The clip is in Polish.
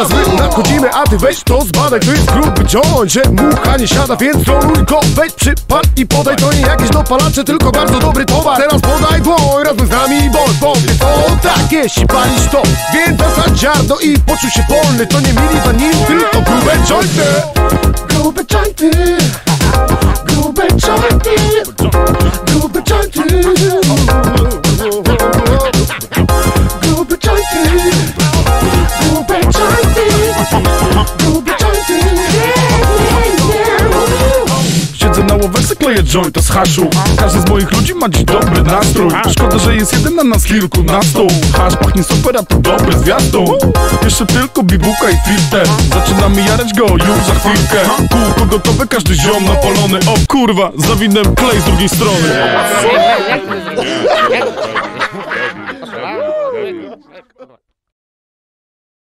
Teraz my nadchodzimy, a ty weź to zbadaj. To jest gruby joint, że mucha nie siada, więc roluj go, weź przypad i podaj. To nie jakieś dopalacze, tylko bardzo dobry towar. Teraz podaj dłoń, razem z nami bądź, powiedz o tak, jeśli palisz to, więc zasadź ziarno i poczuj się wolny. To nie mili vanilli, tylko grube jointy. Grube jointy, grube jointy, grube jointy, grube jointy, grube jointy, grube jointy. Siedzę na ławce, kleję jointa z haszu. Każdy z moich ludzi ma dziś dobry nastrój. Szkoda, że jest jeden na nas kilku na stół. Hasz pachnie super, a to dobry zwiastun. Jeszcze tylko bibułka i filter. Zaczynamy jarać go już za chwilkę. Kółko gotowe, każdy ziom napalony. O kurwa, zawinę klej z drugiej strony.